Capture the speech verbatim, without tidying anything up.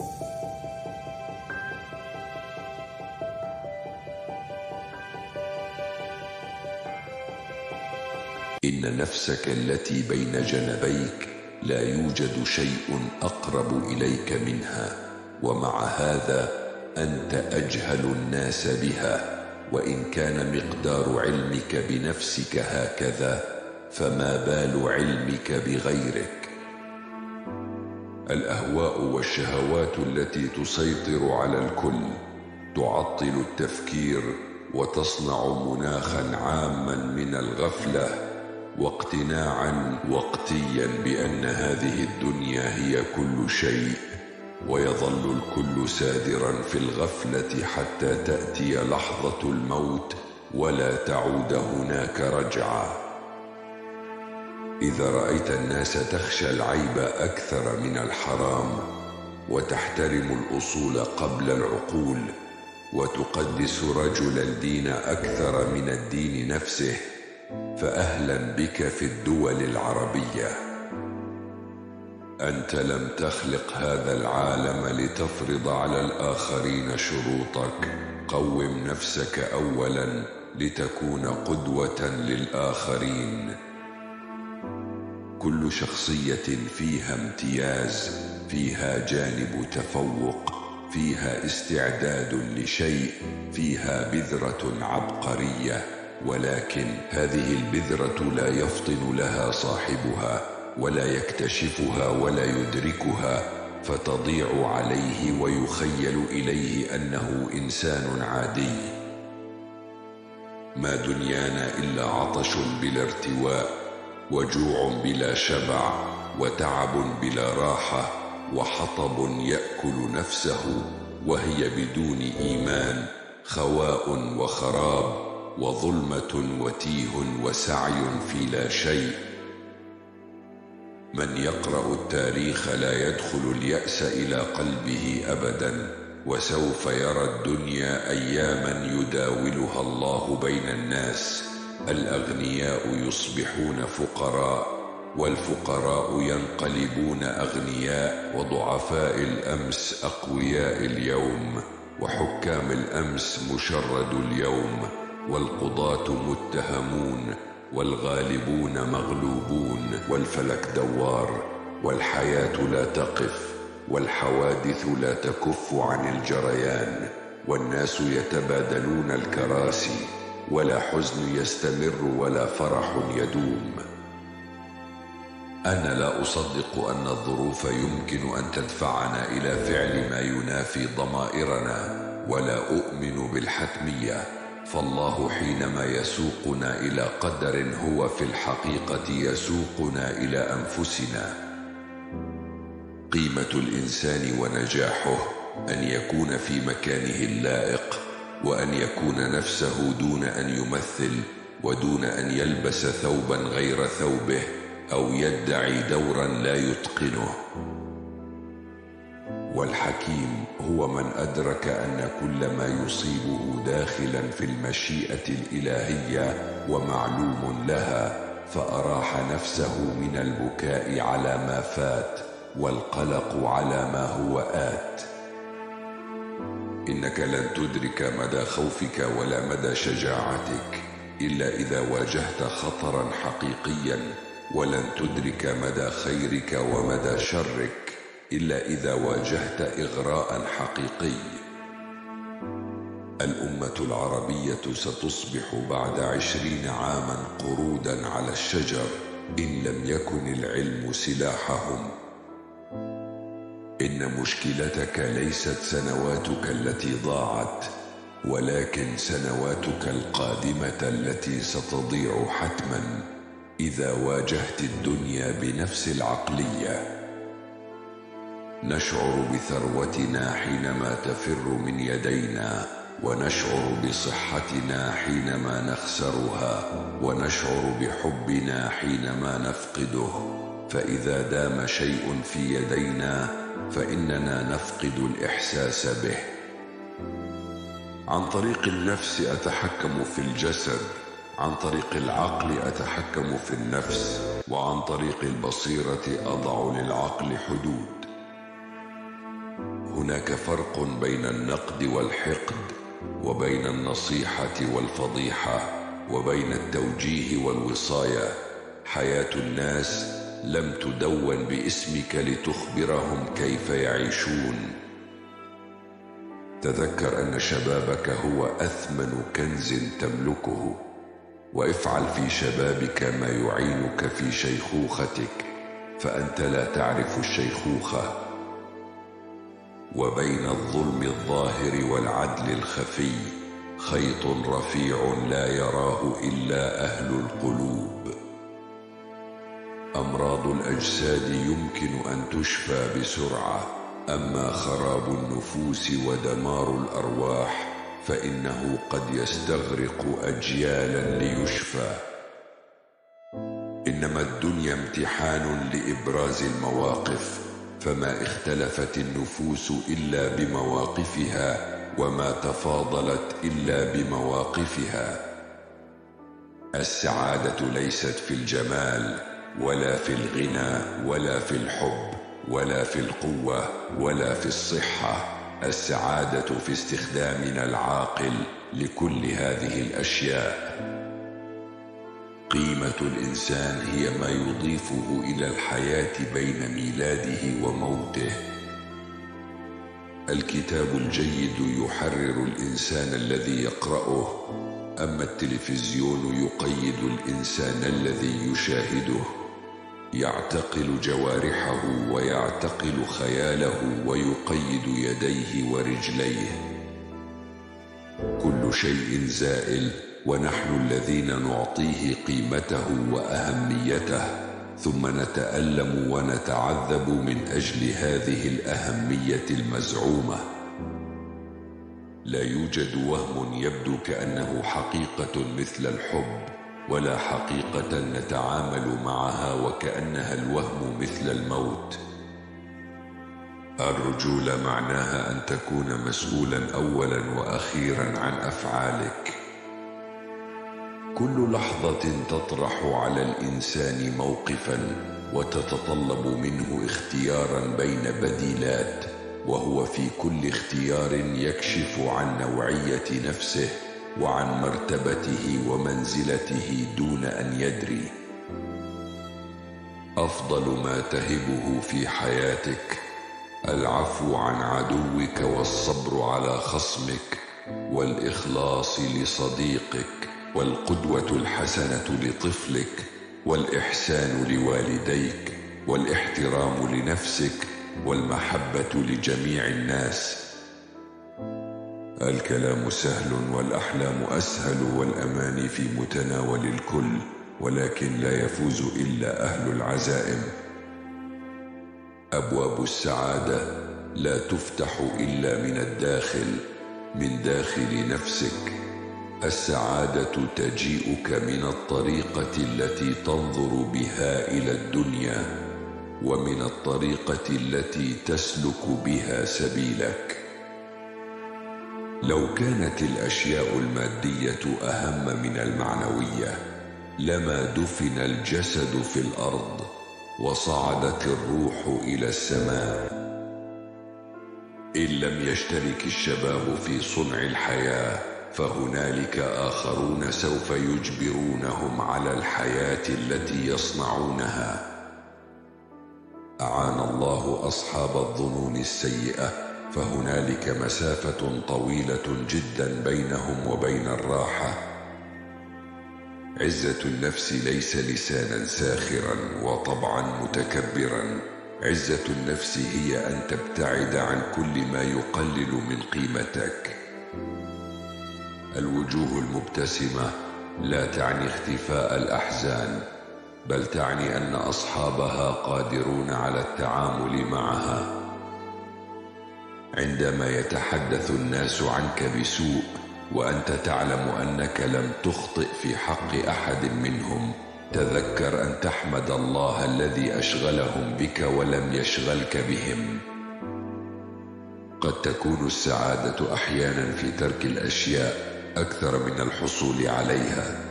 إن نفسك التي بين جنبيك لا يوجد شيء أقرب إليك منها، ومع هذا أنت أجهل الناس بها. وإن كان مقدار علمك بنفسك هكذا، فما بال علمك بغيرك؟ الأهواء والشهوات التي تسيطر على الكل تعطل التفكير وتصنع مناخا عاما من الغفلة واقتناعا وقتيا بأن هذه الدنيا هي كل شيء، ويظل الكل سادرا في الغفلة حتى تأتي لحظة الموت ولا تعود هناك رجعة. إذا رأيت الناس تخشى العيب أكثر من الحرام، وتحترم الأصول قبل العقول، وتقدس رجل الدين أكثر من الدين نفسه، فأهلا بك في الدول العربية. أنت لم تخلق هذا العالم لتفرض على الآخرين شروطك. قوم نفسك أولا لتكون قدوة للآخرين. كل شخصية فيها امتياز، فيها جانب تفوق، فيها استعداد لشيء، فيها بذرة عبقرية، ولكن هذه البذرة لا يفطن لها صاحبها ولا يكتشفها ولا يدركها، فتضيع عليه ويخيل إليه أنه إنسان عادي. ما دنيانا إلا عطش بلا ارتواء، وجوع بلا شبع، وتعب بلا راحة، وحطب يأكل نفسه وهي بدون إيمان، خواء وخراب، وظلمة وتيه وسعي في لا شيء. من يقرأ التاريخ لا يدخل اليأس إلى قلبه أبدا، وسوف يرى الدنيا أياما يداولها الله بين الناس. الأغنياء يصبحون فقراء، والفقراء ينقلبون أغنياء، وضعفاء الأمس أقوياء اليوم، وحكام الأمس مشرد اليوم، والقضاة متهمون، والغالبون مغلوبون، والفلك دوار، والحياة لا تقف، والحوادث لا تكف عن الجريان، والناس يتبادلون الكراسي، ولا حزن يستمر ولا فرح يدوم. أنا لا أصدق أن الظروف يمكن أن تدفعنا إلى فعل ما ينافي ضمائرنا، ولا أؤمن بالحتمية، فالله حينما يسوقنا إلى قدر هو في الحقيقة يسوقنا إلى أنفسنا. قيمة الإنسان ونجاحه أن يكون في مكانه اللائق، وأن يكون نفسه دون أن يمثل، ودون أن يلبس ثوبا غير ثوبه، أو يدعي دورا لا يتقنه. والحكيم هو من أدرك أن كل ما يصيبه داخلا في المشيئة الإلهية ومعلوم لها، فأراح نفسه من البكاء على ما فات والقلق على ما هو آت. إنك لن تدرك مدى خوفك ولا مدى شجاعتك إلا إذا واجهت خطرا حقيقيا، ولن تدرك مدى خيرك ومدى شرك إلا إذا واجهت إغراء حقيقي. الأمة العربية ستصبح بعد عشرين عاما قرودا على الشجر إن لم يكن العلم سلاحهم. إن مشكلتك ليست سنواتك التي ضاعت، ولكن سنواتك القادمة التي ستضيع حتما إذا واجهت الدنيا بنفس العقلية. نشعر بثروتنا حينما تفر من يدينا، ونشعر بصحتنا حينما نخسرها، ونشعر بحبنا حينما نفقده. فإذا دام شيء في يدينا فإننا نفقد الإحساس به. عن طريق النفس أتحكم في الجسد، عن طريق العقل أتحكم في النفس، وعن طريق البصيرة أضع للعقل حدود. هناك فرق بين النقد والحقد، وبين النصيحة والفضيحة، وبين التوجيه والوصاية. حياة الناس لم تدون باسمك لتخبرهم كيف يعيشون. تذكر أن شبابك هو أثمن كنز تملكه، وافعل في شبابك ما يعينك في شيخوختك، فأنت لا تعرف الشيخوخة. وبين الظلم الظاهر والعدل الخفي خيط رفيع لا يراه إلا أهل القلوب. أمراض الأجساد يمكن أن تشفى بسرعة، أما خراب النفوس ودمار الأرواح فإنه قد يستغرق أجيالا ليشفى. إنما الدنيا امتحان لإبراز المواقف، فما اختلفت النفوس إلا بمواقفها، وما تفاضلت إلا بمواقفها. السعادة ليست في الجمال، ولا في الغنى، ولا في الحب، ولا في القوة، ولا في الصحة. السعادة في استخدامنا العاقل لكل هذه الأشياء. قيمة الإنسان هي ما يضيفه إلى الحياة بين ميلاده وموته. الكتاب الجيد يحرر الإنسان الذي يقرأه، أما التلفزيون يقيد الإنسان الذي يشاهده. يعتقل جوارحه ويعتقل خياله ويقيد يديه ورجليه. كل شيء زائل، ونحن الذين نعطيه قيمته وأهميته، ثم نتألم ونتعذب من أجل هذه الأهمية المزعومة. لا يوجد وهم يبدو كأنه حقيقة مثل الحب، ولا حقيقة نتعامل معها وكأنها الوهم مثل الموت. الرجولة معناها أن تكون مسؤولا أولا وأخيرا عن أفعالك. كل لحظة تطرح على الإنسان موقفا، وتتطلب منه اختيارا بين بديلات، وهو في كل اختيار يكشف عن نوعية نفسه وعن مرتبته ومنزلته دون أن يدري. أفضل ما تهبه في حياتك العفو عن عدوك، والصبر على خصمك، والإخلاص لصديقك، والقدوة الحسنة لطفلك، والإحسان لوالديك، والاحترام لنفسك، والمحبة لجميع الناس. الكلام سهل والأحلام أسهل، والأماني في متناول الكل، ولكن لا يفوز إلا أهل العزائم. أبواب السعادة لا تفتح إلا من الداخل، من داخل نفسك. السعادة تجيئك من الطريقة التي تنظر بها إلى الدنيا، ومن الطريقة التي تسلك بها سبيلك. لو كانت الأشياء المادية أهم من المعنوية لما دفن الجسد في الأرض وصعدت الروح إلى السماء. إن لم يشترك الشباب في صنع الحياة فهنالك آخرون سوف يجبرونهم على الحياة التي يصنعونها. أعان الله أصحاب الظنون السيئة، فهنالك مسافة طويلة جدا بينهم وبين الراحة. عزة النفس ليس لسانا ساخرا وطبعا متكبرا. عزة النفس هي أن تبتعد عن كل ما يقلل من قيمتك. الوجوه المبتسمة لا تعني اختفاء الأحزان، بل تعني أن أصحابها قادرون على التعامل معها. عندما يتحدث الناس عنك بسوء وأنت تعلم أنك لم تخطئ في حق أحد منهم، تذكر أن تحمد الله الذي أشغلهم بك ولم يشغلك بهم. قد تكون السعادة أحيانا في ترك الأشياء أكثر من الحصول عليها.